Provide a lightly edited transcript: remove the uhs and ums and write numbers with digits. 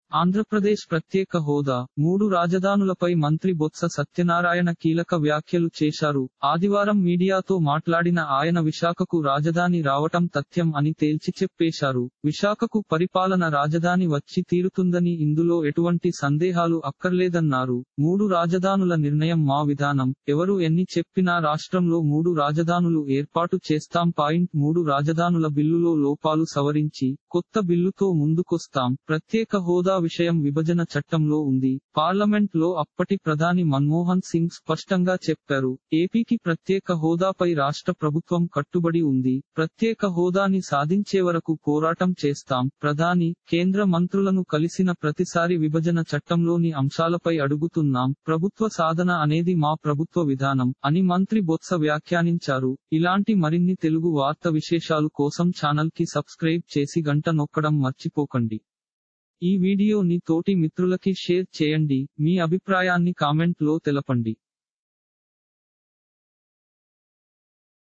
ఆంధ్రప్రదేశ్ ప్రత్యేక హోదా, మూడు రాజధానులపై మంత్రి బొత్స సత్యనారాయణ కీలక వ్యాఖ్యలు చేశారు. ఆదివారం మీడియాతో మాట్లాడిన ఆయన విశాఖకు రాజధాని రావటం తథ్యం అని తేల్చి చెప్పేశారు. విశాఖకు పరిపాలన రాజధాని వచ్చి తీరుతుందని, ఇందులో ఎటువంటి సందేహాలు అక్కర్లేదన్నారు. మూడు రాజధానుల నిర్ణయం మా విధానం. ఎవరు ఎన్ని చెప్పినా రాష్ట్రంలో మూడు రాజధానులు ఏర్పాటు చేస్తాం. మూడు రాజధానుల బిల్లులో లోపాలు సవరించి కొత్త బిల్లుతో ముందుకొస్తాం. ప్రత్యేక హోదా విషయం విభజన చట్టంలో ఉంది. పార్లమెంట్ లో అప్పటి ప్రధాని మన్మోహన్ సింగ్ స్పష్టంగా చెప్పారు. ఏపీకి ప్రత్యేక హోదాపై రాష్ట్ర ప్రభుత్వం కట్టుబడి ఉంది. ప్రత్యేక హోదాని సాధించే వరకు పోరాటం చేస్తాం. ప్రధాని, కేంద్ర మంత్రులను కలిసిన ప్రతిసారి విభజన చట్టంలోని అంశాలపై అడుగుతున్నాం. ప్రభుత్వ సాధన అనేది మా ప్రభుత్వ విధానం అని మంత్రి బొత్స వ్యాఖ్యానించారు. ఇలాంటి మరిన్ని తెలుగు వార్త విశేషాలు కోసం ఛానల్ కి సబ్స్క్రైబ్ చేసి గంట నొక్కడం మర్చిపోకండి. ఈ వీడియోని తోటి మిత్రులకి షేర్ చేయండి. మీ అభిప్రాయాన్ని కామెంట్ లో తెలపండి.